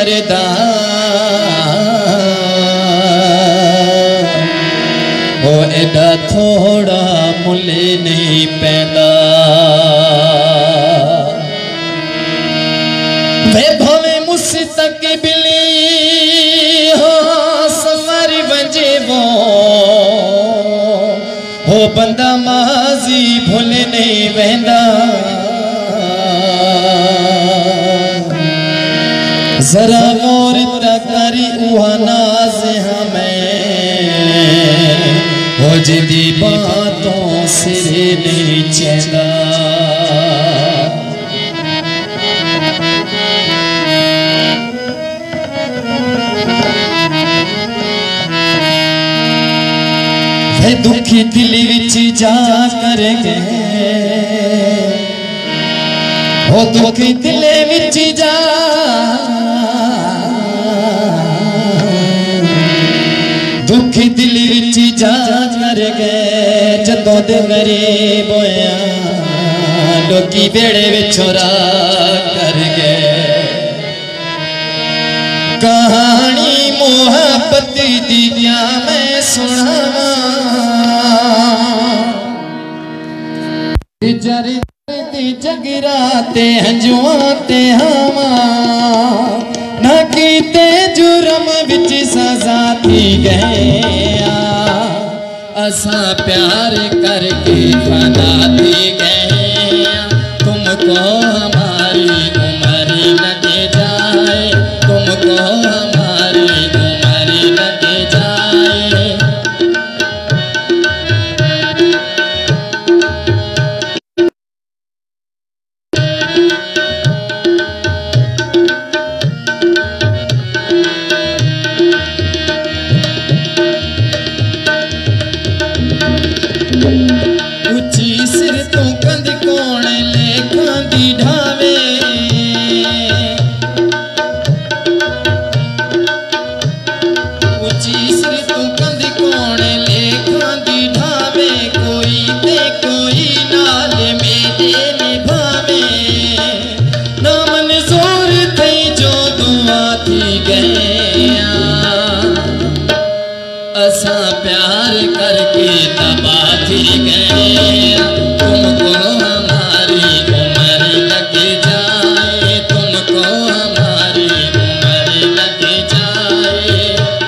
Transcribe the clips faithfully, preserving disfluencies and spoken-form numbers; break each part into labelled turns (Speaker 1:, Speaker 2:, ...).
Speaker 1: दा ओ एडा थोड़ा मुले नहीं पैदा वे भवे मुस्तकबिली हो संवर वजे वो हो बंदा माजी भूले नहीं वहदा जरा मोर तकरी उहा नाज हमें हो जिदी बातों सिरे नहीं चला वे दुखी दिल विच जा कर गए हो दुखी दिल विच जा दुखी दिल विच जा कर गए जदों दे गरीब होया लोकी बेड़े विच छोरा कर गए कहानी मोहब्बत दी क्या मैं सुनावा जरी जगराते हंजुआते हवा न कीते जुर्म विच सजा थी गया असा प्यार करके फना थी गया तुमको हमारी उम्र लगे जाए तुमको हमारी उम्र लगे जाए उची सिर तो कंद कोण लेखा दी ढावे उची सिर तो कंद कोण लेखा दी ढावे कोई ते कोई नाल मेरे निभावे ना मंजूर थई जो दुआ थी गया असा प्यार करके तबाह थी गए तुमको हमारी उम्र लगे जाए तुमको हमारी उम्र लगे जाए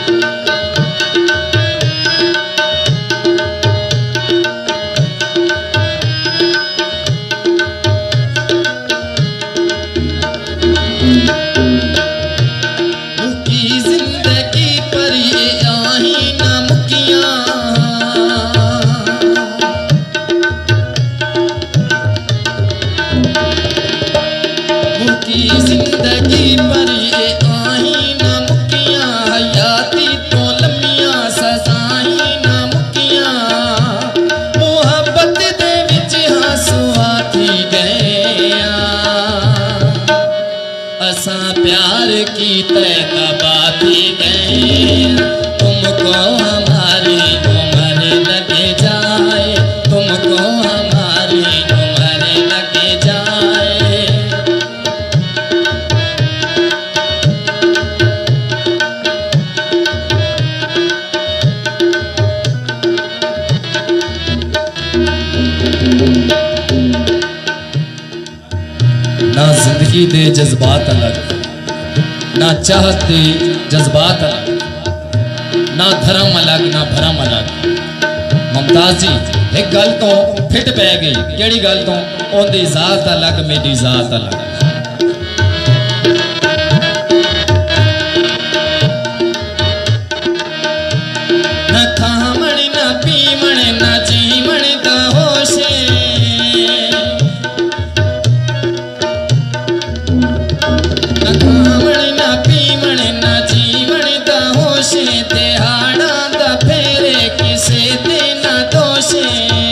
Speaker 1: मुकी जिंदगी पर ये आही ना मुकियां मुकी जिंदगी पर ये आही ना मुकियां हयाती तो लम्मियां सजाई ना मुकियां मोहब्बत दे विच हंसुआ थी गया असा प्यार की तबा थी गए तुमको हमारी उम्र लगे जाए तुमको हमारी उम्र लगे जाए ना जिंदगी दे जज्बात अलग ना चाहत दे जज्बात अलग ना धर्म अलग ना भरम अलग मुमताज जी एक गल तो फिट पै गई केड़ी गल तो ओंदी जात अलग मेरी जात अलग ना खावण ना पीवण ना जीवण दा होशे ना खावण ना पीवण ना जीवण दा होशे दिहाड़ा दा फेरे किसे दे ना दोशे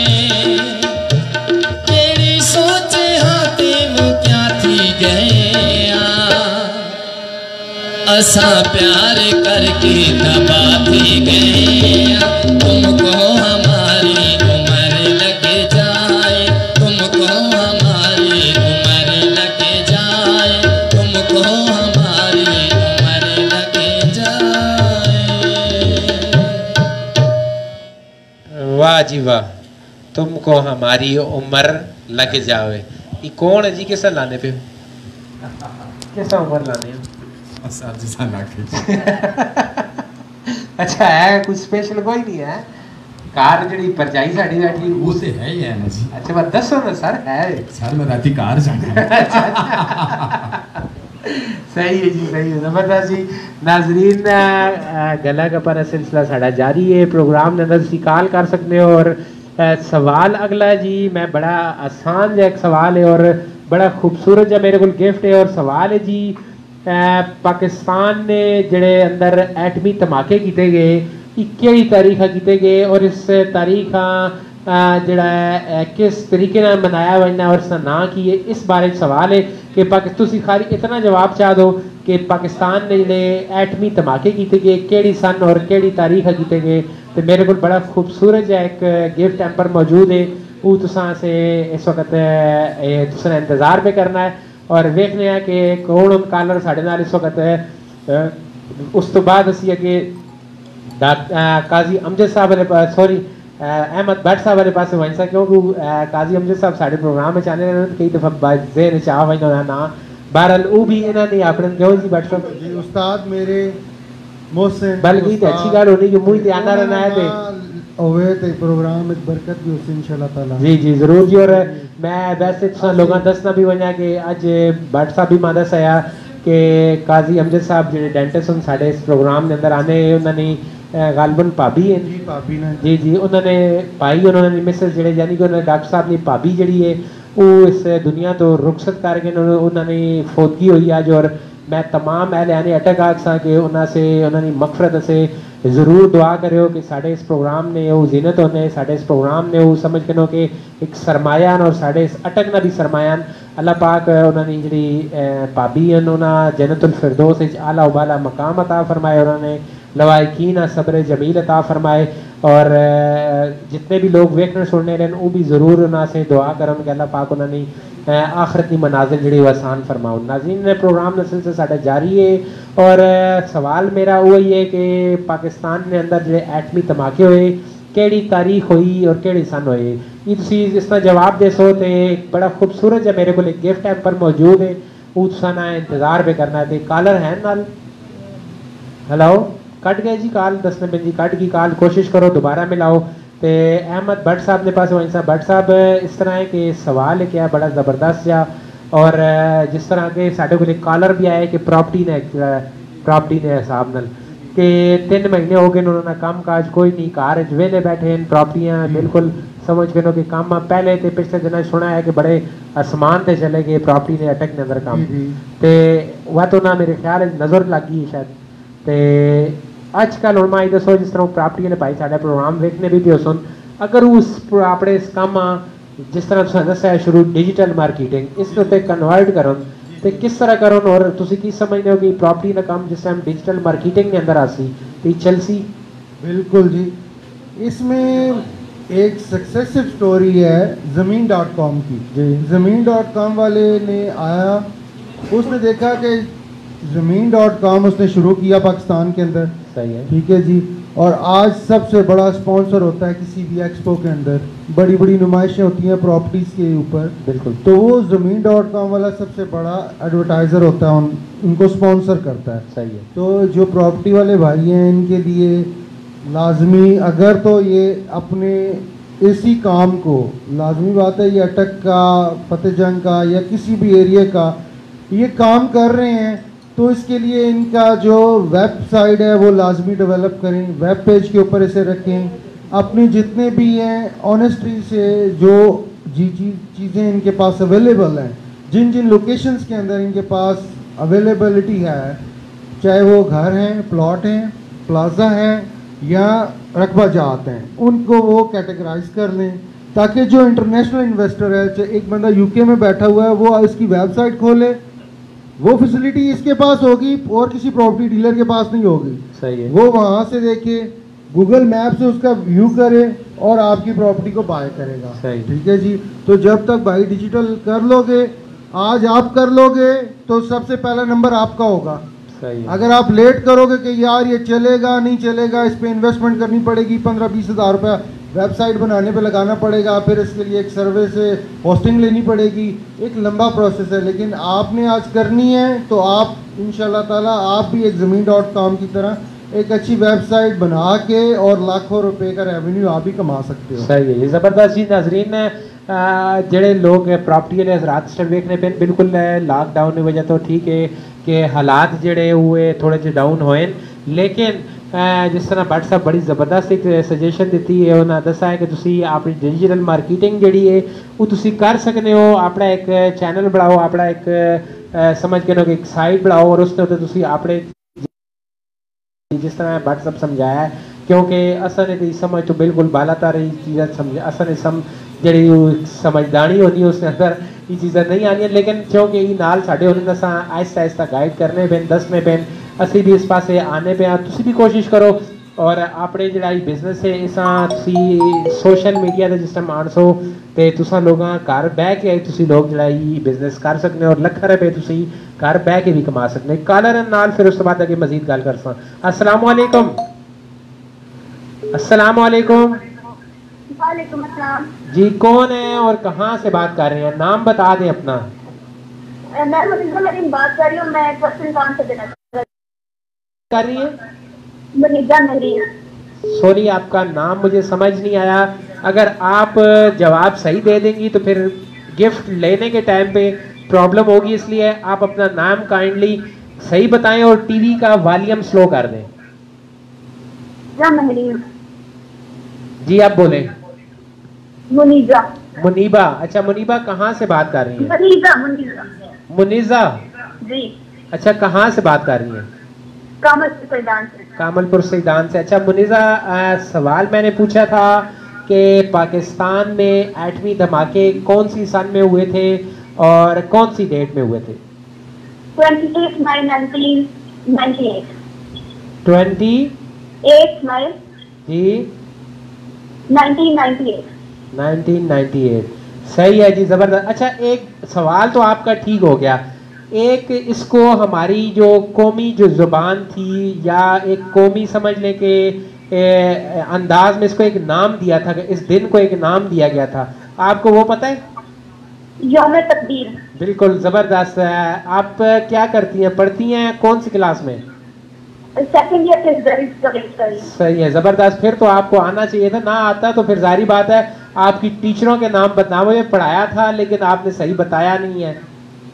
Speaker 1: केड़ी सोचे हाथे वो क्या थी गया असा प्यार करके तबा थी गया तुमको हमारी उम्र लगे जाए तुमको हमारी उम्र लगे जाए तुमको हमारी उम्र
Speaker 2: तुमको हमारी उम्र लग जावे। ये कौन है जी? किसा लाने पे किसा उम्र लाने हो?
Speaker 3: सर जी सा लाके
Speaker 2: अच्छा है, कुछ स्पेशल कोई नहीं है? कार जड़ी परजाई साड़ी बैठी
Speaker 3: वो से है ही है ना जी।
Speaker 2: अच्छा बस दसो ना सर। है
Speaker 3: सर मैं राती कार जाना।
Speaker 2: सही है जी, सही है, जबरदस्त जी। नाजरीन गला गप्पा सिलसिला साड़ा जारी है, प्रोग्राम के अंदर कॉल कर सकते हो। और आ, सवाल अगला जी, मैं बड़ा आसान जो एक सवाल है और बड़ा खूबसूरत जो मेरे को गिफ्ट है। और सवाल है जी, आ, पाकिस्तान ने जड़े अंदर एटमी धमाके किए गए केड़ी तारीख किए गए और इस तारीख जड़ा है किस तरीके नाल मनाया वजना और इसका ना की है, इस बारे सवाल है कि तुसी खाली इतना जवाब चाह दो कि पाकिस्तान ने जड़े एटमी धमाके किए गए केड़ी सन और केड़ी तारीख किए गए। तो मेरे को बड़ा खूबसूरत जो एक गिफ्ट एम्पर मौजूद है, वो तुसा से इस वक्त तुसा इंतज़ार पे करना है और वेखने हैं कि कौन कॉलर साढ़े नाल इस वक्त है। उस तो बाद असी अगे काजी अमजद साहब ने सॉरी अहमद भट्ट साहब ने पास वहीं सा, क्योंकि काजी अमजद साहब साढ़े प्रोग्राम में चाहने कई दफ़ा जेन चाह वही ना बहरहाल वो भी इन्होंने अपने क्यों जी भट्ट साहब
Speaker 4: जी उस्ताद मेरे मोहसिन
Speaker 2: बल्कि अच्छी गल होनी कि मुझे ध्यान ना रहना है
Speaker 4: होवे ते प्रोग्राम में बरकत भी होसी इंशाल्लाह ताला। जी
Speaker 2: जी जरूर जी। और मैं वैसे तो लोगों दसना भी वजना कि अज भट्ट साहब भी मैं दस आया कि काजी अमजद साहब जो डेंटिस्ट हैं साढ़े इस प्रोग्राम के अंदर आने उन्होंने गालबन भाभी है
Speaker 4: जी भाभी ने
Speaker 2: जी जी उन्होंने भाई उन्होंने मिसेस जड़े यानी कि उन्होंने डॉक्टर साहब की भाभी जड़ी है वो इस दुनिया तो रुखसत करके उन्होंने फोतगी हुई अज। और मैं तमाम अहले यानी अटक आखसा कि उन्होंने उन्होंने मगफरत से ज़रूर दुआ करो कि साढ़े इस प्रोग्राम ने वो जीनत होने साढ़े इस प्रोग्राम ने वो समझ के नो कि एक सरमायान और साढ़े इस अटक ना भी सरमायान अल्लाह पाक उन्होंने जी भाभी हैं उन्होंने जन्नतुल फिरदौस आला उबाला मकाम अता फरमाए, उन्होंने लवायकीन सब्र जमील अता फरमाए। और जितने भी लोग वेखने सुनने रहे वो भी ज़रूर उन्होंने दुआ करें कि अल्लाह पाक उन्होंने आखिरत की मनाजिल जी आसान फरमाओ। नाज़रीन ने प्रोग्राम नस्ल से साढ़ा जारी है और सवाल मेरा वही है कि पाकिस्तान के अंदर जो एटमी धमाके हुए केड़ी तारीख हुई और केड़ी सन हुए, ये तुसी इसका जवाब दे सो तो बड़ा खूबसूरत जो मेरे को एक गिफ्ट एम्पर मौजूद है वो तुसा ना इंतज़ार पे करना है। कॉलर है नाल? हेलो कट गए जी कॉल दसने बजे जी कट गई कॉल, कोशिश करो दोबारा मिलाओ। तो अहमद भट्ट साहब ने पास वहीं साहब भट्ट साहब इस तरह है कि सवाल है क्या बड़ा ज़बरदस्त जा और जिस तरह के साढ़े को एक कॉलर भी आया कि प्रॉपर्टी ने प्रॉपर्टी ने हिसाब नाल कि तीन महीने हो गए उन्होंने काम काज कोई नहीं कार वेले बैठे हैं प्रॉपर्टियाँ बिल्कुल समझ के नो कि काम पहले तो पिछले दिन सुना है कि बड़े आसमान से चले गए प्रॉपर्टी ने अटक के अंदर काम तो वह तो ना मेरे ख्याल नज़र लग गई शायद। तो अजकल हम आई दसो जिस तरह प्रॉपर्टी ने भाई साढ़ा प्रोग्राम देखने भी पियो सुन अगर उस अपने इस काम जिस तरह तुम दसा शुरू डिजिटल मार्केटिंग इस उत्ते कन्वर्ट करो तो किस तरह करो और तुम की समझते हो कि प्रॉपर्टी का काम जिस टाइम डिजिटल मार्केटिंग के अंदर आसी तो चलसी?
Speaker 4: बिल्कुल जी, इसमें एक सक्सेसिव स्टोरी है ज़मीन डॉट कॉम की। जी ज़मीन डॉट कॉम वाले ने आया उसने देखा कि ज़मीन डॉट कॉम उसने शुरू किया पाकिस्तान के अंदर,
Speaker 2: सही है
Speaker 4: ठीक है जी, और आज सबसे बड़ा स्पॉन्सर होता है किसी भी एक्सपो के अंदर, बड़ी बड़ी नुमाइशें होती हैं प्रॉपर्टीज़ के ऊपर, बिल्कुल, तो वो ज़मीन डॉट कॉम वाला सबसे बड़ा एडवर्टाइज़र होता है, उन, उनको स्पॉन्सर करता है, सही है। तो जो प्रॉपर्टी वाले भाई हैं इनके लिए लाजमी अगर तो ये अपने इसी काम को लाजमी बात है ये अटक का फतेह जंग का या किसी भी एरिया का ये काम कर रहे हैं तो इसके लिए इनका जो वेबसाइट है वो लाजमी डेवलप करें, वेब पेज के ऊपर इसे रखें, अपनी जितने भी हैं ऑनेस्टी से जो जी जी चीज़ें इनके पास अवेलेबल हैं, जिन जिन लोकेशंस के अंदर इनके पास अवेलेबिलिटी है, चाहे वो घर हैं, प्लॉट हैं, प्लाजा हैं या रकबा जात हैं, उनको वो कैटेगराइज कर लें ताकि जो इंटरनेशनल इन्वेस्टर है, चाहे एक बंदा यूके में बैठा हुआ है वो इसकी वेबसाइट खोले, वो फैसिलिटी इसके पास होगी और किसी प्रॉपर्टी डीलर के पास नहीं होगी, सही है, वो वहाँ से देखे गूगल मैप से उसका व्यू करे और आपकी प्रॉपर्टी को बाय करेगा, सही, ठीक है जी। तो जब तक भाई डिजिटल कर लोगे, आज आप कर लोगे तो सबसे पहला नंबर आपका होगा,
Speaker 2: सही है।
Speaker 4: अगर आप लेट करोगे कि यार ये चलेगा नहीं चलेगा, इस पे इन्वेस्टमेंट करनी पड़ेगी, पंद्रह बीस हज़ार रुपया वेबसाइट बनाने पे लगाना पड़ेगा, फिर इसके लिए एक सर्वे से होस्टिंग लेनी पड़ेगी, एक लंबा प्रोसेस है। लेकिन आपने आज करनी है तो आप इंशाल्लाह ताला आप भी एक ज़मीन डॉट कॉम की तरह एक अच्छी वेबसाइट बना के और लाखों रुपए का रेवेन्यू आप भी कमा सकते हो।
Speaker 2: सही है, ये ज़बरदस्त जी। नाजरीन ਜਿਹੜੇ लोग प्रॉपर्टी वाले हजरात इस टाइम देखने पे बिल्कुल लॉकडाउन की वजह तो ठीक है कि हालात जड़े हुए थोड़े जे डाउन होए, लेकिन जिस तरह भट्ट साहब बड़ी ज़बरदस्त एक सजेशन दी है, उन्होंने दसा है कि तुसी अपनी डिजिटल मार्केटिंग जी है वो तुसी कर सकते हो, अपना एक चैनल बनाओ, अपना एक समझ के लो कि एक साइट बनाओ और उसके उत्ते तुसी अपने जिस तरह भट्ट साहब समझाया है, क्योंकि असा ने तो समझ तो बिल्कुल बालातर ही चीज़ें समझ असा ने सम जी समझदारी होती है उसके अंदर ये चीज़ें नहीं आनी, लेकिन क्योंकि ये नाल साढ़े उन्होंने असा आहिस्ता आहिस्ता गाइड करने पैन दसने पैन असी भी इस पासे आने पे तुसी भी कोशिश करो और अपने जड़ा बिजनेस है इस सोशल मीडिया के जिस टाइम आन सो तो तुसा लोग घर बह के तुसी लोग जड़ा बिजनेस कर सकते हो और लख रुपए तुसी घर बह के भी कमा सकते हो। कालर नाल फिर उस बाद अगे मजीद गल कर सा। अस्सलाम वालेकुम। अस्सलाम वालेकुम।
Speaker 5: वालेकुम अस्सलाम
Speaker 2: जी, कौन है और कहाँ से बात कर रहे हैं? नाम बता दें अपना।
Speaker 5: मैं मुनीजा मरीम बात कर रही हूँ, मैं पर्सन काम से देना
Speaker 2: कर रही है
Speaker 5: मुनीजा मरीम।
Speaker 2: सॉरी, आपका नाम मुझे समझ नहीं आया। अगर आप जवाब सही दे देंगी तो फिर गिफ्ट लेने के टाइम पे प्रॉब्लम होगी, इसलिए आप अपना नाम काइंडली सही बताएं और टीवी का वॉल्यूम स्लो कर दें।
Speaker 5: मरीम
Speaker 2: जी आप बोले।
Speaker 5: मुनीजा।
Speaker 2: मुनीबा, अच्छा मुनीबा कहाँ से बात कर रही हैं?
Speaker 5: मुनीजा मुनीजा
Speaker 2: मुनीजा
Speaker 5: जी।
Speaker 2: अच्छा, कहाँ से बात कर रही हैं?
Speaker 5: कामलपुर सैदान से।
Speaker 2: कामलपुर सैदान से। अच्छा मुनीजा, आ, सवाल मैंने पूछा था कि पाकिस्तान में एटमी धमाके कौन सी सन में हुए थे और कौन सी डेट में हुए थे?
Speaker 5: अट्ठाईस मई नाइनटीन नाइंटी एट।
Speaker 2: अट्ठाईस
Speaker 5: मई
Speaker 2: जी
Speaker 5: nineteen ninety eight.
Speaker 2: Nineteen ninety eight. सही है जी, ज़बरदस्त। अच्छा एक सवाल तो आपका ठीक हो गया, एक इसको हमारी जो कौमी जो ज़ुबान थी या एक कौमी समझ लें कि अंदाज में इसको एक नाम दिया था, कि इस दिन को एक नाम दिया गया था, आपको वो पता है?
Speaker 5: यौम तकदीर।
Speaker 2: बिल्कुल ज़बरदस्त। आप क्या करती हैं, पढ़ती हैं कौन सी क्लास में?
Speaker 5: सेकंड ईयर के रिजल्ट।
Speaker 2: सही है, ज़बरदस्त। फिर तो आपको आना चाहिए था, ना आता तो फिर जारी बात है आपकी टीचरों के नाम बदनाम हुए। पढ़ाया था लेकिन आपने सही बताया नहीं है।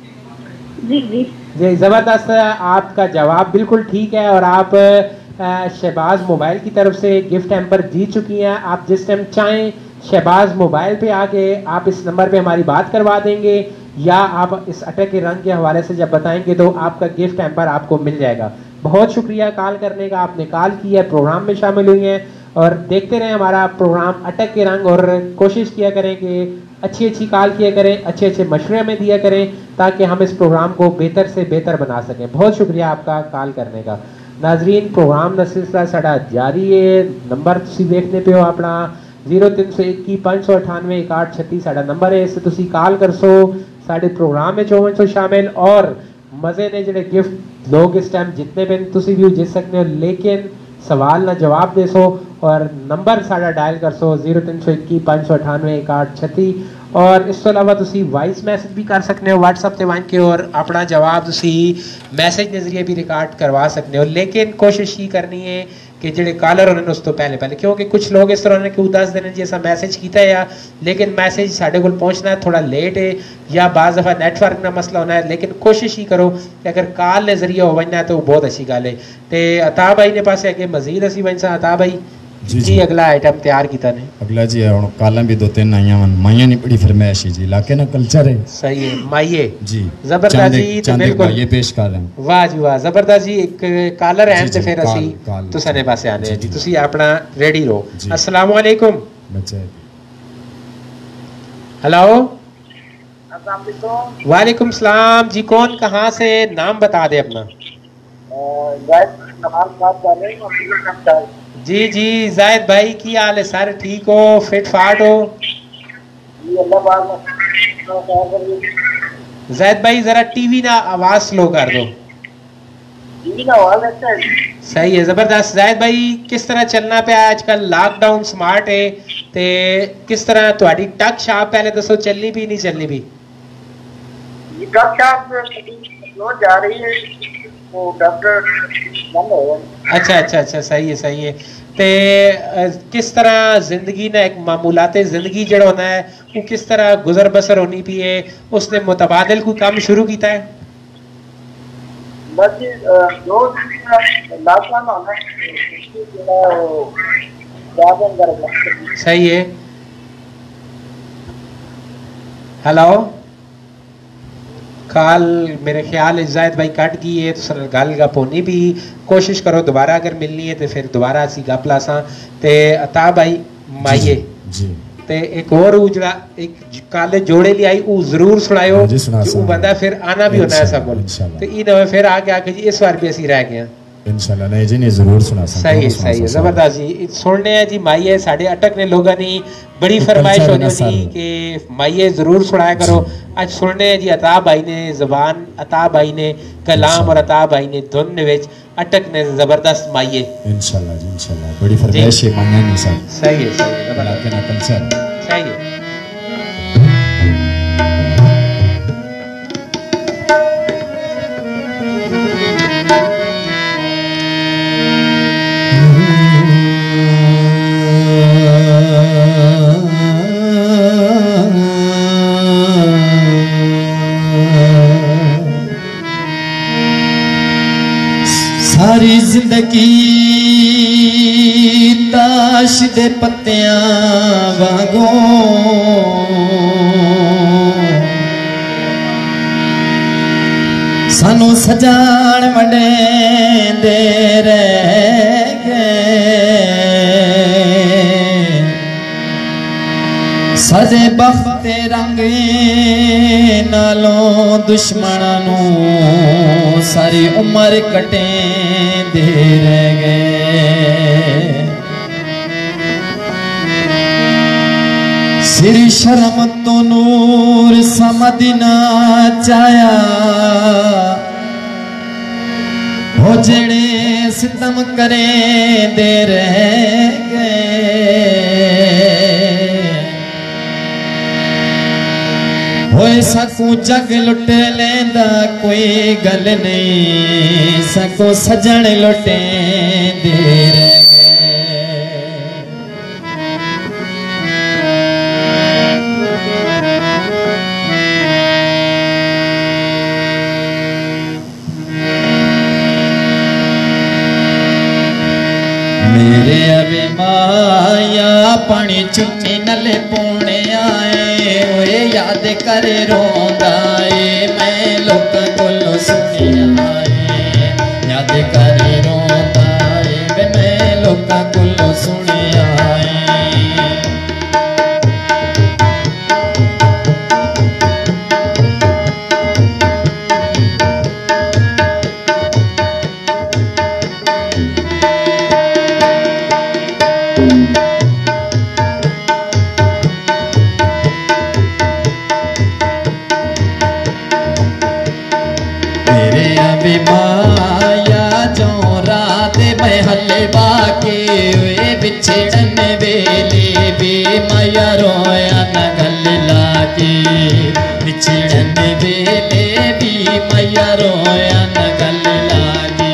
Speaker 5: जी जी
Speaker 2: जी ज़बरदस्त। आपका जवाब बिल्कुल ठीक है और आप शहबाज मोबाइल की तरफ से गिफ्ट हैम्पर जीत चुकी हैं। आप जिस टाइम चाहें शहबाज मोबाइल पे आके आप इस नंबर पे हमारी बात करवा देंगे या आप इस अटक के रंग के हवाले से जब बताएंगे तो आपका गिफ्ट हैम्पर आपको मिल जाएगा। बहुत शुक्रिया कॉल करने का, आपने कॉल की है, प्रोग्राम में शामिल हुई हैं और देखते रहें हमारा प्रोग्राम अटक के रंग और कोशिश किया करें कि अच्छी अच्छी कॉल किया करें, अच्छे अच्छे मशवरे में दिया करें ताकि हम इस प्रोग्राम को बेहतर से बेहतर बना सकें। बहुत शुक्रिया आपका कॉल करने का। नाजरीन प्रोग्राम का सिलसिला साढ़ा जारी है। नंबर तुम देखने पे हो अपना जीरो तीन सौ इक्की पाँच सौ अठानवे एक आठ छत्तीस साढ़ा नंबर है, इससे तुम कॉल कर सो साढ़े प्रोग्राम में चौवन सौ शामिल और मज़े ने जोड़े गिफ्ट लोग इस टाइम जितने भी तुम भी जित सकते हो, लेकिन सवाल ना जवाब दे सो और नंबर साढ़ा डायल कर सो जीरो तीन सौ इक्की पाँच सौ अठानवे एक आठ छत्ती और इस तो अलावा तुसी वॉइस मैसेज भी कर सकते हो व्हाट्सअप से वन के और अपना जवाब तुसी मैसेज के जरिए भी रिकॉर्ड करवा सकते हो। लेकिन कोशिश ही करनी है कि जेडे कॉलर उन्होंने उस तो पहले पहले, क्योंकि कुछ लोग इस तरह ने कि दस दिन जी असा मैसेज किया है लेकिन मैसेज साढ़े को पहुँचना है थोड़ा लेट है या बाज़ दफ़ा नेटवर्क का मसला होना है, लेकिन कोशिश ही करो कि अगर कॉल के जरिए हो वजना तो बहुत अच्छी गल है। तो अता भाई ने पास अगे मजीद असी वन सा अता भाई जी, जी अगला आइटम तैयार किया ने
Speaker 3: अगला जी हुण कालां भी दो तीन आईयां वन माइयां नहीं बड़ी फरमाइश जी इलाके ना कल्चर है।
Speaker 2: सही है माइये
Speaker 3: जी
Speaker 2: जबरदस्त जी, तो बिल्कुल
Speaker 3: ये पेश कर रहे हैं।
Speaker 2: वाह जी वाह जबरदस्त जी। एक कॉलर है ते फिर असी तुसाने पासे आने जी, तुसी अपना रेडी रहो। अस्सलाम वालेकुम
Speaker 3: बच्चे।
Speaker 2: हेलो वालेकुम सलाम जी, कौन कहाँ से, नाम बता दे अपना। जी जी जायद भाई की हाल है सर, ठीक हो, फिट फाट हो? जायद भाई जरा टीवी ना आवाज स्लो कर दो। सही है, जबरदस्त। जाहिद भाई किस तरह चलना पे आजकल लॉकडाउन स्मार्ट है ते किस तरह तुम्हारी टक शाप पहले दसो चलनी भी नहीं चलनी भी?
Speaker 6: टक शाप जा रही है वो डॉक्टर बंद हो गया।
Speaker 2: अच्छा अच्छा अच्छा सही है सही है। ते किस तरह जिंदगी ने एक मामूलाते जिंदगी जड़ होना है वो किस तरह गुजर बसर होनी भी है, उसने मुतबादिल कोई काम शुरू किया है?
Speaker 6: बस जो लॉकडाउन होना
Speaker 2: सही है। हेलो काल मेरे ख्याल जायद भाई कट गई है तो सर गल गप होनी भी कोशिश करो दोबारा अगर मिलनी है तो फिर दोबारा असी गप लासा ते अता भाई माइये
Speaker 3: जी
Speaker 2: ते एक और उजड़ा एक काले जोड़े li आई वो जरूर सुनायो
Speaker 3: जी, सुना
Speaker 2: कि वो बंदा फिर आना भी होना है सब बोल तो ई नवे फिर आके आके जी इस बार भी असी रह गए
Speaker 3: इंशाल्लाह नहीं जी नहीं जरूर सुना सकते।
Speaker 2: सही है सही है जबरदस्त जी। सुनने हैं जी माइये साढ़े अटक ने लोगों ने बड़ी फरमाइश होनी थी कि माइये जरूर सुनाया करो। आज सुनने हैं जी अता भाई ने जबान, अता भाई ने कलाम और अता भाई ने धुन विच अटक ने जबरदस्त माइये
Speaker 3: इंशाल्लाह जी इंशाल्लाह बड़ी फरमाइश है मांगा नहीं सब।
Speaker 2: सही है सही है
Speaker 3: इलाके ना कल्चर
Speaker 2: सही है।
Speaker 3: सारी जिंदगी ताश दे पत्तियां वांगो सानू सजान मंडे दे रह गए सजे बख्ते रंग नालों दुश्मनां नू सारी उम्र कटे दे रह गए सिर शर्म तो नूर समदना चाया हो जेड़े सितम करे दे रह गए होए सकू जग लुट लेंदा कोई गल नहीं सको सजन लुटे दे रह मेरे अबे माया पानी चुन्नी नले पौने आए ओए याद करे रोंदा ए मैं लोकां कोलों सुनिया ए याद करे रोंदा ए मैं लोकां कोलों सुनिया माया जो रात में हले बाके वे बिछड़न वेले भी माया रोया न गल लाके बिछड़न वेले भी माया रोया न गल लागे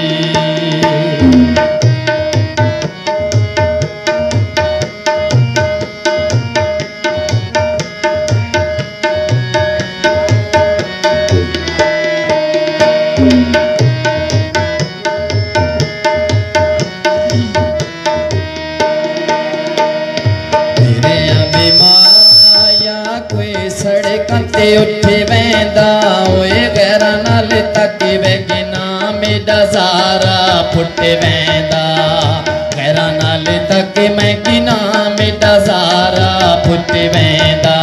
Speaker 3: उठे वेंदा ओए गैर नाल तक वेगिना मेरा सारा फुट वेंदा गैर नाल तक मैं गिना मेरा सारा फुट वेंदा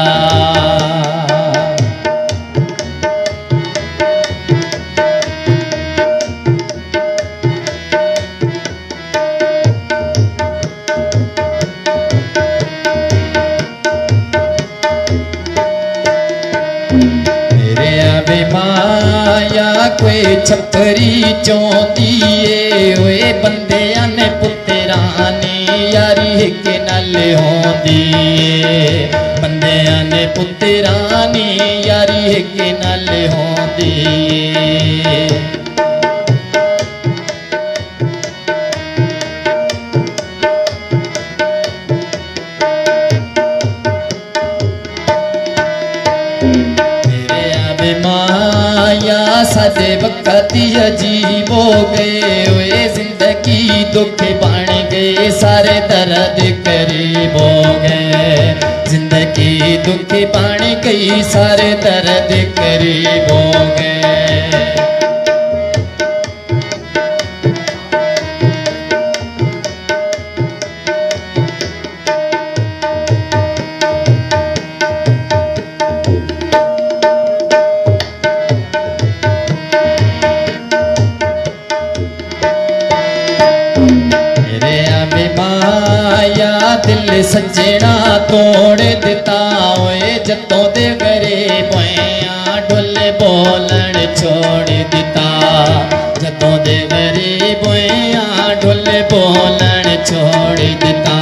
Speaker 3: माया कोई छपरी चौंदी
Speaker 1: यारी एक नाल होंदी बंदियां ने पुत्रानी यारी एक नाल होंदी सादे वक्त अजीब हो गए जिंदगी दुख बन गए सारे दर्द करीब हो गए जिंदगी दुख बन गई सारे दर्द करीब हो गए दिल सजना तोड़ दिता ओए जतों दे गरे पोया ढोल बोलन छोड़ दिता जतों दे गरे पोया ढोल बोलन छोड़ दिता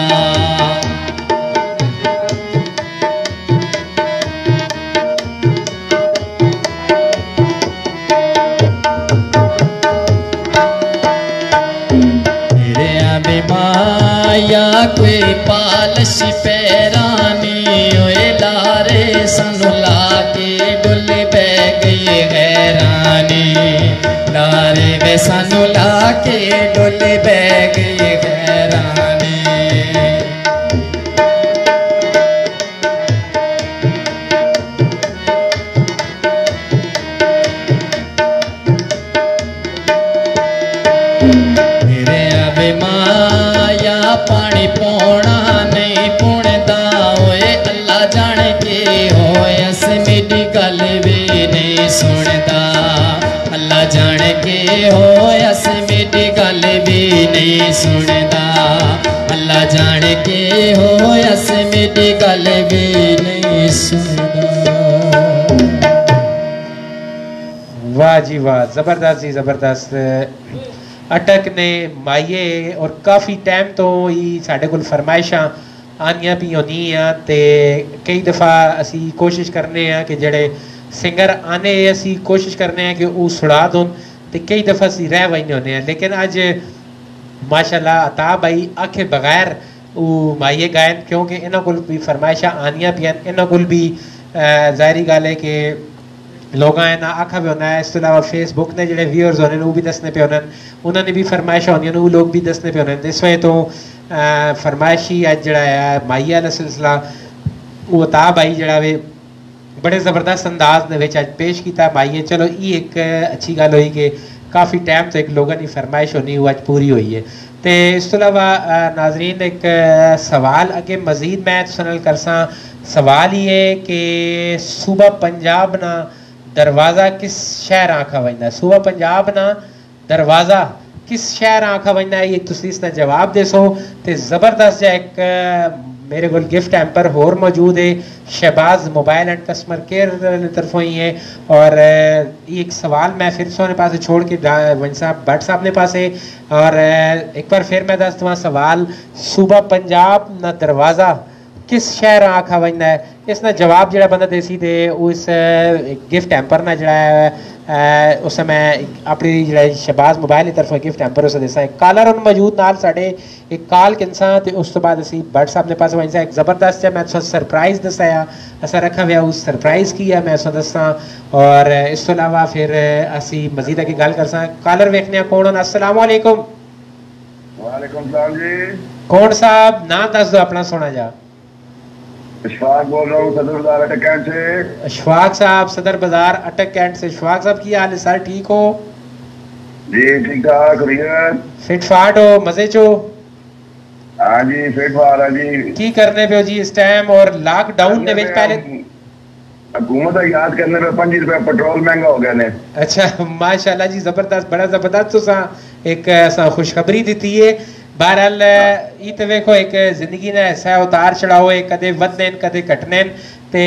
Speaker 1: माया कोई पालश पैरानी ओए लारे सानू लाके डुल बह गई हैरानी लारे वे सानू लाके डुल बह गई हैरानी मेरे अबे माया पानी पौना नहीं पुणदा होए अल्लाह जान के होए अस मेरी गल भी नहीं सुनदा अल्लाह जान के होए अस मेरी गल भी नहीं सुनदा अल्लाह जान के होए अस मेरी गल भी नहीं सुनदा।
Speaker 2: वाह जी वाह, जबरदस्त जी जबरदस्त। अटक ने माइए और काफ़ी टाइम तो ही साढ़े को फरमाइशां आनियां भी होनी ते कई दफ़ा असी कोशिश करने हैं कि जड़े सिंगर आने असी कोशिश करने हैं कि वो सुड़ा दो तो कई दफ़ा असी रह वही होने हैं लेकिन अज माशाल्लाह अता भाई आखे बगैर वो माइए गायन क्योंकि इन्हों को भी फरमाइशां आनियां पियां इन्हों को भी ज़ाहिरी गल है कि लोग ना आखा भी होना है। इस अलावा फेसबुक ने जोड़े व्यूअर्स होने वो भी दसने पे होने उन्होंने भी फरमाइश होनी वो लोग भी दसने पे होने इस वजह तो फरमाइशी अज जड़ा है माइया वाला सिलसिला वो ता भाई जड़ा वे बड़े ज़बरदस्त अंदाज ने अज पेश किया माइए। चलो ये एक अच्छी गल हुई कि काफ़ी टाइम तो एक लोगों की फरमाइश होनी वो अज पूरी हुई है। तो इस अलावा नाजरीन एक सवाल अगे मजीद मैं तुसां करसा सवाल ही है कि सूबा पंजाब ना दरवाज़ा किस शहर आखा वजदा सूबा पंजाब ना दरवाज़ा किस शहर आखा वजदा है ये तुसी इसका जवाब दे सो ते ज़बरदस्त जा एक मेरे को गिफ्ट हैम्पर होर मौजूद है Shahbaz mobile and customer care तरफों ही है। और एक सवाल मैं फिर सोने पास छोड़ के वन साहब भट्ट साहब ने पास है और एक बार फिर मैं दस दूँ सवाल सूबा पंजाब ना दरवाज़ा किस शहर आखा वजदा है इसका जवाब जो बंदा देसी दे उस गिफ्ट हैम्पर ना जड़ा उस मैं अपनी जो शहबाज मोबाइल की तरफों गिफ्ट हैम्पर उसे देसा एक कालर उन मौजूद नाल साढ़े एक काल किनसा तो उस तो बाद असी भट्ट साहब ने पास वजदा एक जबरदस्त है मैं तो सरप्राइज़ दसाया असा रखा हुआ उस सरप्राइज़ की है मैं उस दसा और इस तो अलावा फिर असी मजीद की गल कर कालर वेखने कौन अस्सलाम वालेकुम।
Speaker 7: वालेकुम सलाम जी।
Speaker 2: कौन साहब ना दस दो अपना सोना जा।
Speaker 7: इशफाक बोल रहा हूँ सदर बाजार अटक कैंट से।
Speaker 2: इशफाक साहब सदर बाजार अटक कैंट से। इशफाक साहब की हाल है सर ठीक हो?
Speaker 7: जी ठीक ठाक
Speaker 2: फिट फाट हो मजे चो?
Speaker 7: हाँ जी फिट फाट है जी।
Speaker 2: की करने पे हो जी इस टाइम और लॉकडाउन ने विच पहले
Speaker 7: हुकूमत याद करने पे पांच रुपए पेट्रोल महंगा हो गया ने।
Speaker 2: अच्छा माशाल्लाह जी जबरदस्त बड़ा जबरदस्त तुसा एक ऐसा खुशखबरी दी है। बहरहाल ये तो देखो एक जिंदगी ने ऐसा उतार चढ़ाओ है कदे वधने कदे घटने ते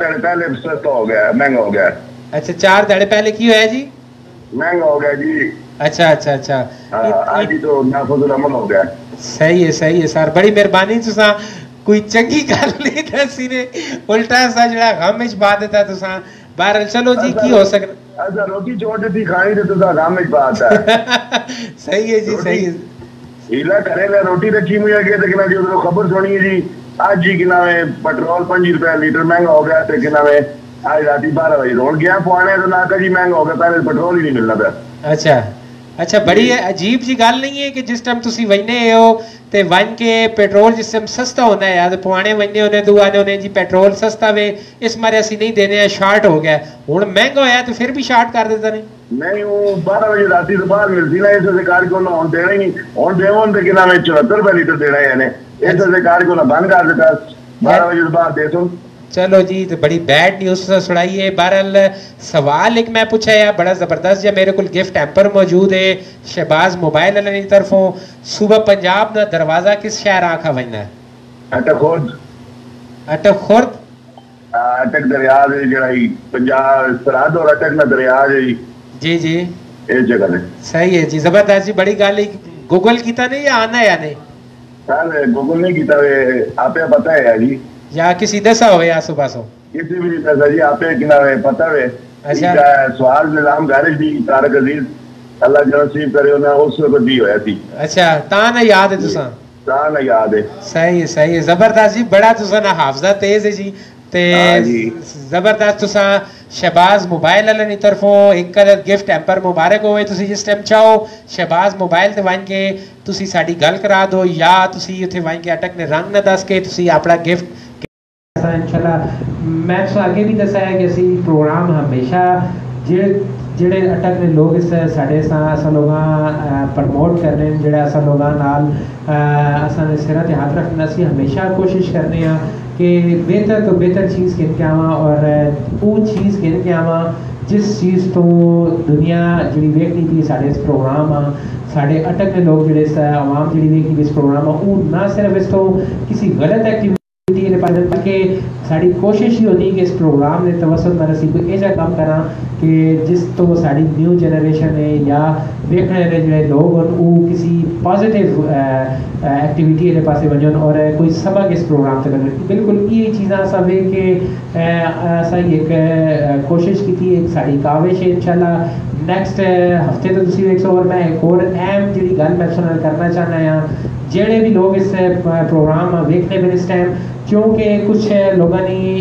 Speaker 7: पहले सस्ता हो गया महंगा हो गया।
Speaker 2: अच्छा चार दिहाड़े पहले की होया जी?
Speaker 7: महंगा हो गया जी।
Speaker 2: अच्छा अच्छा अच्छा
Speaker 7: आज ही तो नाफजुल अमल हो गया।
Speaker 2: सही है सही है सर, बड़ी मेहरबानी तुसा कोई चंगी गल नहीं दसी ने, उल्टा सा जड़ा गम विच पा देता तुसा। बहरहाल चलो जी की हो सकदा,
Speaker 7: अच्छा रोटी छोड़ दी खाई ते तुसा गम विच पाता
Speaker 2: सही है जी सही है।
Speaker 7: हीला करे ले रोटी रखी मुझे अगे ते किना जी उधरों खबर सुनी जी आज जी किना में पेट्रोल पांच रुपए लीटर महंगा हो गया ते किना में आज रात बारह बजे रोड गया पौने तो ना जी महंगा हो गया, पहले पेट्रोल ही नहीं मिलना था।
Speaker 2: अच्छा अच्छा, बड़ी अजीब जी गल नहीं है कि जिस टाइम तुसी वने हो ते वन के पेट्रोल जिस टाइम सस्ता होना है यार पुआने वने होने दो आने होने जी पेट्रोल सस्ता वे इस मारे असि नहीं देने हैं शार्ट हो गया, हुन महंगा होया तो फिर भी शार्ट कर देता नहीं। नहीं
Speaker 7: वो बारह बजे राती तो बाहर मिलती ना इस सरकार को ना हुन देना ही नहीं, हुन देवन ते किना में चौहत्तर रुपए लीटर देना है यानी इस सरकार को ना बंद कर देता बारह बजे बाद दे सुन।
Speaker 2: चलो जी तो बड़ी बैड न्यूज़ सुनाई है। बहरहाल सवाल एक मैं पूछा है बड़ा ज़बरदस्त जो मेरे को गिफ्ट हैम्पर मौजूद है शहबाज मोबाइल वाले की तरफों। सुबह पंजाब का दरवाजा किस शहर आखा वजना है?
Speaker 7: अटक खुर्द।
Speaker 2: अटक खुर्द
Speaker 7: अटक दरिया है जड़ाई पंजाब सरहद और अटक ना दरिया है
Speaker 2: जी जी
Speaker 7: इस जगह है।
Speaker 2: सही है जी जबरदस्त जी बड़ी गल। गूगल किया नहीं या आना या नहीं?
Speaker 7: सर गूगल नहीं किया आपे पता है जी
Speaker 2: या किसी दसा हो या सुबह सो
Speaker 7: किसी भी नहीं दसा जी आपे किना पता है। अच्छा सवाल निजाम गारिश दी तारक अजीज अल्लाह जो नसीब करे ना उस वक्त दी होया थी। अच्छा
Speaker 2: ता ना याद है तुसा?
Speaker 7: ता ना याद है।
Speaker 2: सही है सही है जबरदस्त जी बड़ा तुसा ना हाफजा तेज है जी ते जबरदस्त तुसा शहबाज मोबाइल वाले की तरफों एक गिफ्ट हैम्पर मुबारक होवे। तुसी जिस टाइम चाहो शहबाज मोबाइल ते वन के तुसी साडी गल करा दो या तुसी उथे वन के अटक ने रंग ना दस के तुसी अपना गिफ्ट इंशाल्लाह। मैं तो आगे भी दसा है कि असी प्रोग्राम हमेशा जेड़े जेड़े अटक ने लोग इस साढ़े असा लोग प्रमोट करने जेड़े असा लोग नाल असा ने सिर ते हाथ रखना असी हमेशा कोशिश करने हैं कि बेहतर तो बेहतर चीज़ गिन के आवा और वो चीज़ गिन के आवा जिस चीज़ तो दुनिया जी वेखनी थी साढ़े इस प्रोग्राम आ साढ़े अटक ने लोग जेड़े आवाम जी वेखनी इस प्रोग्राम आ वो ना सिर्फ इस तो किसी गलत एक्टिविटी के साड़ी कोशिश ही होनी कि इस प्रोग्राम ने तवसत में असी कोई ऐसा काम करा कि जिस तो साड़ी न्यू जनरेशन है या देखने वाले जो लोग वो किसी पॉजिटिव एक्टिविटी के पास वजन और कोई सबक इस प्रोग्राम से करने बिल्कुल ये चीज़ा सब है कि असा एक कोशिश की थी एक साड़ी काविश है इंशाल्लाह नैक्सट हफ्ते तो तुम एक और मैं एक और अहम जी गल मैं करना चाहना यहाँ जेड़े भी लोग इस प्रोग्राम वेखने में इस टाइम क्योंकि कुछ लोगों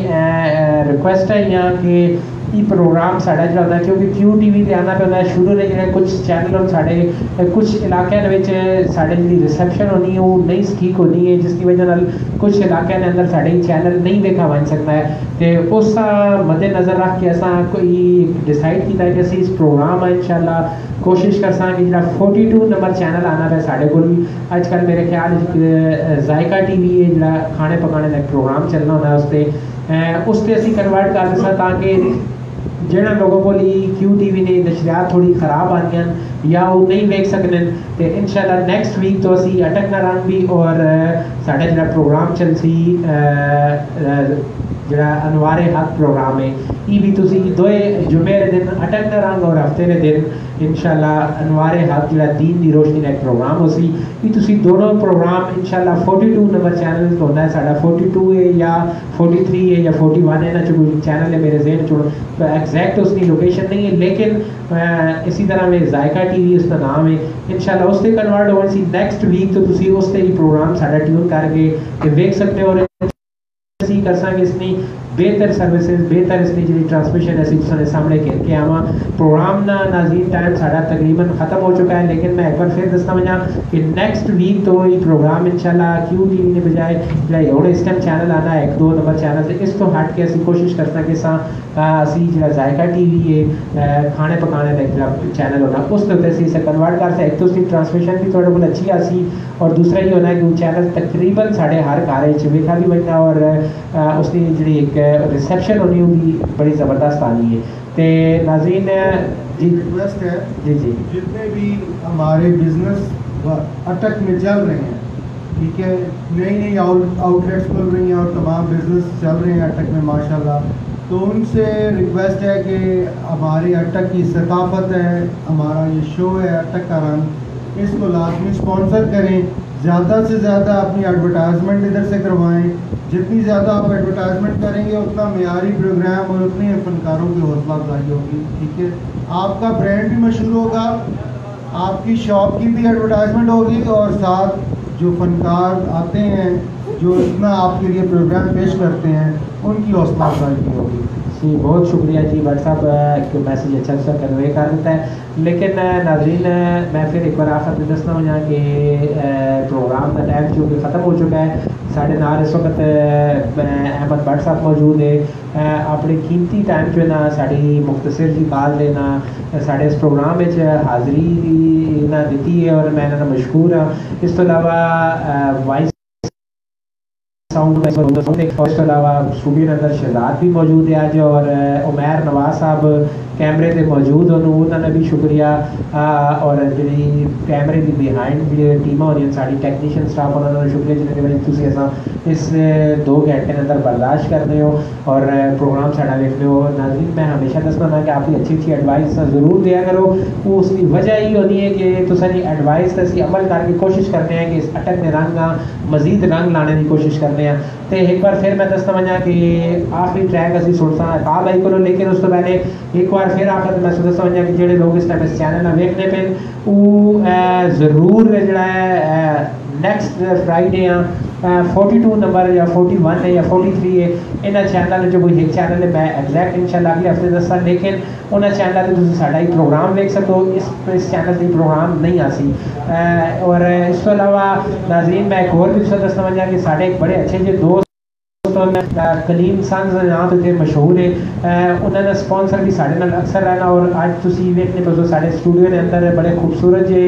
Speaker 2: ने रिक्वेस्ट है यहाँ कि ये प्रोग्राम साढ़ा जो होता है क्योंकि क्यू टी वी आना पे होता शुरू ने जो कुछ चैनल साढ़े कुछ इलाके साढ़े जी रिसेप्शन होनी है वो नहीं ठीक होनी है जिसकी वजह न कुछ इलाके के अंदर साढ़े चैनल नहीं देखा बन सकता है तो उस मद्देनज़र रख के असा कोई डिसाइड किया कि असी इस प्रोग्राम है इंशाल्लाह कोशिश कर कि जो फोर्टी टू नंबर चैनल आना पे साढ़े को भी अजकल मेरे ख्याल जायका टी वी है जो खाने पकाने का एक प्रोग्राम चलना होता है उस पर उस पर असी कन्वर्ट कर दें ताकि जिन्होंने लोगों को क्यू टी वी ने नशरियात थोड़ी खराब आनी या वो नहीं देख सकते तो इंशाल्लाह नैक्सट वीक तो असी अटक ना रंग भी और साढ़े जो प्रोग्राम चल सी जो अनवारे हक प्रोग्राम है ये भी तुसी दोए जुमे के दिन अटक ना रंग और हफ्ते के दिन इंशाल्लाह अनवारे हक जो दीन की रोशनी का एक प्रोग्राम हो सी ये तुसी दोनों प्रोग्राम इंशाल्लाह फोर्टी टू नंबर चैनल तो होता है साढ़ा फोर्टी टू है या फोर्टी थ्री है या फोर्टी वन है ना जो चैनल है मेरे जहन चुनो तो एग्जैक्ट उसकी लोकेशन नहीं है लेकिन आ, इसी तरह में जायका टी वी उसका नाम है इंशाल्लाह उससे कन्वर्ट हो सी नैक्सट वीक तो तुसी उससे ही प्रोग्राम साढ़ा ट्यून करके देख सकते हो और कर सकें इसनी बेहतर सर्विसेज बेहतर इसकी जी ट्रांसमिशन ऐसी तुसाने सामने करके आवा प्रोग्राम ना नाज़रीन टाइम साढ़ा तकरीबन ख़त्म हो चुका है लेकिन मैं एक बार फिर दसना वजा कि नैक्सट वीक तो ये प्रोग्राम इंशाल्लाह क्यू टी वी ने बजाय जो इस टाइम चैनल आना है एक दो नंबर चैनल से इस तो हट के असी कोशिश कर सकें सा असी जो जायका टी वी है खाने पकाने का एक चैनल होना उस असी इसे कन्वर्ट कर सकते एक तो उसकी ट्रांसमिशन भी थोड़े बहुत अच्छी आसी और दूसरा ये होना है कि वो चैनल तकरीबन साढ़े हर घर वेखा भी बनना और उसकी जी एक रिसेप्शन होनी होगी बड़ी ज़बरदस्त आनी है तो नाज़रीन जी
Speaker 4: रिक्वेस्ट है
Speaker 2: जी जी
Speaker 4: जितने भी हमारे बिजनेस अटक में चल रहे हैं ठीक है नई नई आउटलेट्स खुल रही हैं और तमाम बिजनेस चल रहे हैं अटक में माशाल्लाह तो उनसे रिक्वेस्ट है कि हमारी अटक की सकाफत है, हमारा ये शो है अटक का रंग, इसको लाजमी स्पॉन्सर करें, ज़्यादा से ज़्यादा अपनी एडवर्टाइजमेंट इधर से करवाएं। जितनी ज़्यादा आप एडवर्टाइजमेंट करेंगे उतना मेयारी प्रोग्राम और उतनी फनकारों की हौसला अफजाई होगी। ठीक है, आपका ब्रांड भी मशहूर होगा, आपकी शॉप की भी एडवर्टाइजमेंट होगी और साथ जो फनकार आते हैं जो इतना आपके लिए प्रोग्राम पेश करते हैं उनकी हौसला अफजाई भी होगी।
Speaker 2: जी बहुत शुक्रिया जी भाट साहब कि मैसेज अच्छा अच्छा कन्वे कर देता है। लेकिन नाज़रीन मैं फिर एक बार आखिर में दसना हो कि प्रोग्राम का टाइम जो कि ख़त्म हो चुका है। साढ़े नाल इस वक्त अहमद भट्ट साहब मौजूद है। अपने कीमती टाइम जो है ना साड़ी मुख्तसर जी काल देना साढ़े इस प्रोग्राम में हाज़री ना दी है और मैं इन्होंने मशहूर हाँ। इस तो अलावा वाइस साउंड इस तो अलावा स्टूडियो के अंदर शहजाद भी मौजूद है अज और उमैर नवाज साहब कैमरे से मौजूद उन्होंने भी शुक्रिया। और जी कैमरे की बिहाइंड टीम होनी साड़ी टैक्नीशियन स्टाफ उन्होंने शुक्रिया जिन्हें भाई तुम असा इस दो घंटे के अंदर बर्दाश्त करते हो और प्रोग्राम साढ़ा देखते हो। नाज़रीन मैं हमेशा दसना ना कि आपकी अच्छी अच्छी एडवाइस ज़रूर दिया करो। वो उसकी वजह ही होती है कि तुसानी एडवाइस का असी अमल करके कोशिश करते हैं कि इस अटक में रंग मजीद रंग लाने की कोशिश करते हैं। तो एक बार फिर मैं दसना वजा कि आखिरी ट्रैक असी सुनता का भाई को, लेकिन उस तो पहले एक बार फिर आखिर मैं दसना वजा कि जो लोग इस टाइम इस चैनल वेखने पे वो जरूर जड़ा है next Friday forty two number या फोर्टी वन है या फोर्टी थ्री है इन्होंने चैनल जो कोई एक चैनल है मैं एग्जैक्ट इंशाल्लाह अगले हफ्ते दसा, लेकिन उन्होंने चैनल से तुम साढ़ा ही प्रोग्राम देख सको। इस इस चैनल से प्रोग्राम नहीं आसी। और इस तो अलावा नाज़रीन मैं एक और भी दसना वजा कि साढ़े एक बड़े अच्छे जो दोस्त कलीम सन्स नाम तो मशहूर है उन्होंने स्पॉन्सर भी साढ़े नाल अक्सर रहना और अज तुम वेखने पे साढ़े स्टूडियो के अंदर बड़े खूबसूरत जे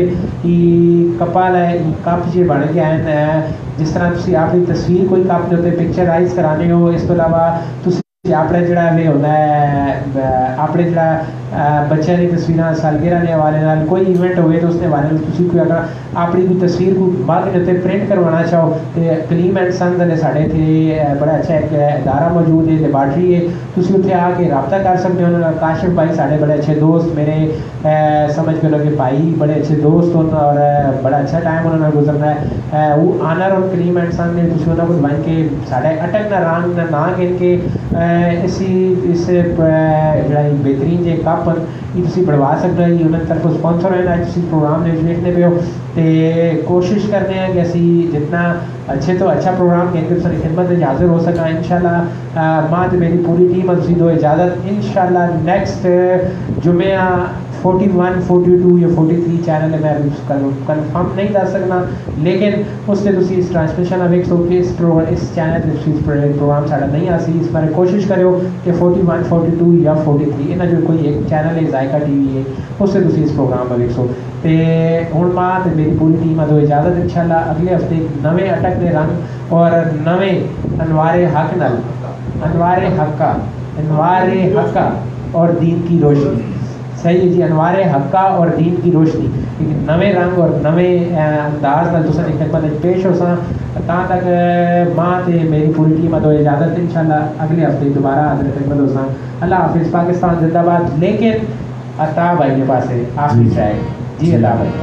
Speaker 2: कपल है कप जे बन के आए हैं। जिस तरह तुम अपनी तस्वीर कोई कप के उत्ते पिक्चराइज कराने हो। इस तो अलावा अपने जड़ा वे होता है अपने जड़ा बच्चों की तस्वीर सालगिरह के हवाले नाल कोई इवेंट हो तो उसके हवाले तुम कोई अगर अपनी कोई तस्वीर को बाद के उत्ते प्रिंट करवाना चाहो तो कलीम एंड सन्स ने साढ़े इतने बड़ा अच्छा एक इदारा मौजूद है लेबार्ट्री है तुम उत्थे आके रबता कर सकते हो। काशिफ भाई साढ़े बड़े अच्छे दोस्त मेरे समझ के लोग भाई बड़े अच्छे दोस्त हों और बड़ा अच्छा टाइम उन्होंने गुजरना है। वो आनर और कलीम एंड सन ने तुम उन्होंने बन के साढ़े अटक ना रंग ना गिन के इसी इस जड़ा बेहतरीन जे कप ये बढ़वा सकते हो। उन्होंने तरफ स्पॉन्सर है प्रोग्राम देखने पे हो तो कोशिश करते हैं कि असी जितना अच्छे तो अच्छा प्रोग्राम कहते सारी खिदमत में हाजिर हो सका इंशाल्लाह। मां तो मेरी पूरी टीम असी दो इजाज़त इंशाल्लाह नेक्स्ट जुम्मे फोर्टी वन फोर्टी टू या फोर्टी थ्री चैनल मैं कन्फर्म नहीं दस सकना, लेकिन उससे तुम इस ट्रांसमिशन वेख सो कि इस प्रोग्राम इस चैनल प्रोग्राम साढ़ा नहीं आसी। इस बारे कोशिश करो कि फोर्टी वन फोर्टी टू या फोर्टी थ्री इन्हें जो कोई एक चैनल है जायका टी वी है उससे तुम इस प्रोग्राम में वेख सो। तो हूँ मां तो मेरी पूरी टीम है दो इजाज़त इंशाल्लाह अगले हफ्ते नवे अटक के रंग और नवे अनवारे हक नल अनवारे हक्का अनवारे हक्का और दीन की रोशनी सही है जी अनवारे हक्का और दीन की रोशनी लेकिन नवे रंग और नवे अंदाज में तुसा खिदमत पेश हो सा तक मां तो मेरी पूरी टीम दो इजाज़त इंशाल्लाह अगले हफ्ते दोबारा हाजिर खिदमत हो सा। अल्लाह हाफिज़ पाकिस्तान जिंदाबाद। लेकिन अता भाई के पास आखिरी ट्रैक जी अल्लाह भाई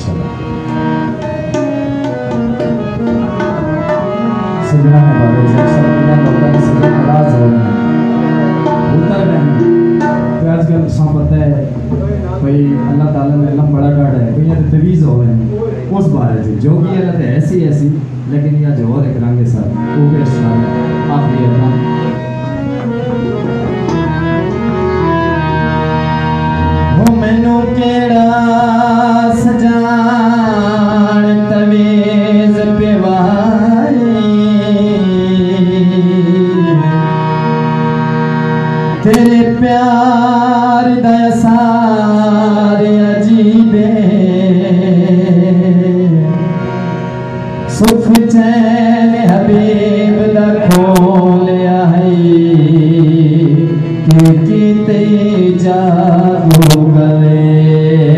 Speaker 8: आजकल पता है कोई अल्लाह ताला ने अल्लाह बड़ा गाड़ है कोई तो तवीज़ हो गए उस बारे में जो कि अल्लाह तो ऐसी ऐसी लेकिन यह जो और एक रंग सर वो भी आखिरी हो मैनू केड़ा सजान तवीज़ पेवाए तेरे प्यार दा सारे अजीबे सुख चैन हबीब दा खोलिया है कि किते जागो गले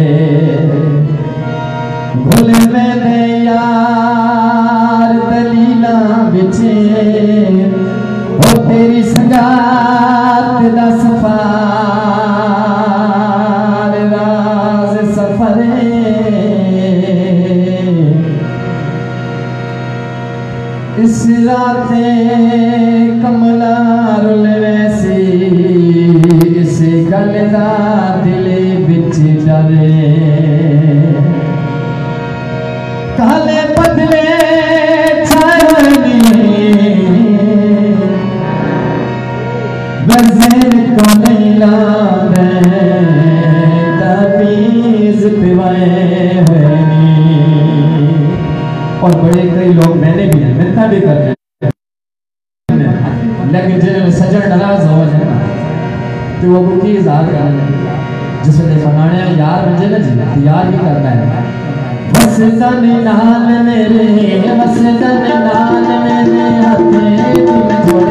Speaker 8: भूल मैंने यार दलीला बिछे हो तेरी संगात दा सफार राज सफरे इस राते कमला रुल वैसी इस गल दा दिल बिच डरे काले बदले छावनी बज़ेर को नहीं लादे तमीज़ पिवाए हुए और बड़े कई लोग मैंने भी हैं मिन्नत भी करते हैं लेकिन जिन्हें सजन नाराज हो जाए ना तो वो की इज़हार करना जिसने बनाने यार मुझे ना जी यार ही करना है वसदन नाल मेरे वसदन नाल मेरे हाथे दिल